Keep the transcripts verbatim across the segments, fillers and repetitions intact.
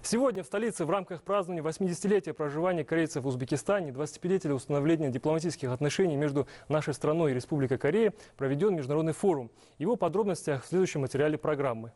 Сегодня в столице в рамках празднования восьмидесятилетия проживания корейцев в Узбекистане, двадцатипятилетия установления дипломатических отношений между нашей страной и Республикой Корея проведен международный форум. Его подробности в следующем материале программы.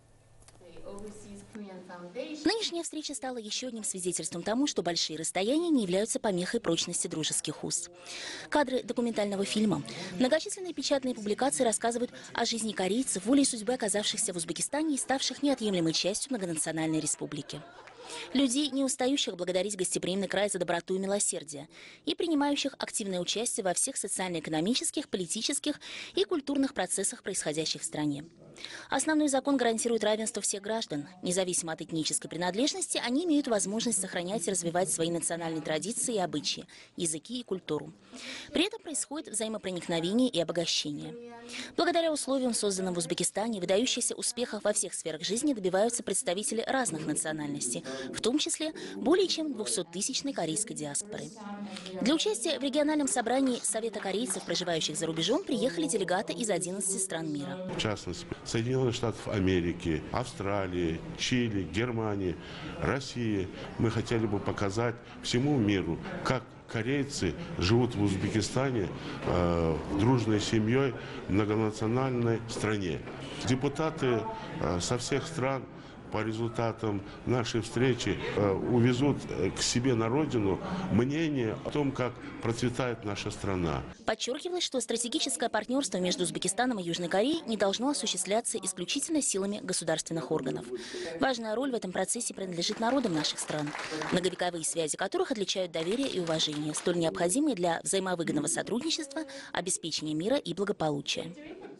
Нынешняя встреча стала еще одним свидетельством тому, что большие расстояния не являются помехой прочности дружеских уз. Кадры документального фильма, многочисленные печатные публикации рассказывают о жизни корейцев, волей судьбы оказавшихся в Узбекистане и ставших неотъемлемой частью многонациональной республики. Людей, не устающих благодарить гостеприимный край за доброту и милосердие, и принимающих активное участие во всех социально-экономических, политических и культурных процессах, происходящих в стране. Основной закон гарантирует равенство всех граждан. Независимо от этнической принадлежности, они имеют возможность сохранять и развивать свои национальные традиции и обычаи, языки и культуру. При этом происходит взаимопроникновение и обогащение. Благодаря условиям, созданным в Узбекистане, выдающихся успехов во всех сферах жизни добиваются представители разных национальностей, в том числе более чем двухсоттысячной корейской диаспоры. Для участия в региональном собрании Совета корейцев, проживающих за рубежом, приехали делегаты из одиннадцати стран мира. В частности, Соединенных Штатов Америки, Австралии, Чили, Германии, России. Мы хотели бы показать всему миру, как корейцы живут в Узбекистане э, дружной семьей в многонациональной стране. Депутаты э, со всех стран по результатам нашей встречи э, увезут к себе на родину мнение о том, как процветает наша страна. Подчеркивалось, что стратегическое партнерство между Узбекистаном и Южной Кореей не должно осуществляться исключительно силами государственных органов. Важная роль в этом процессе принадлежит народам наших стран, многовековые связи которых отличают доверие и уважение, столь необходимые для взаимовыгодного сотрудничества, обеспечения мира и благополучия.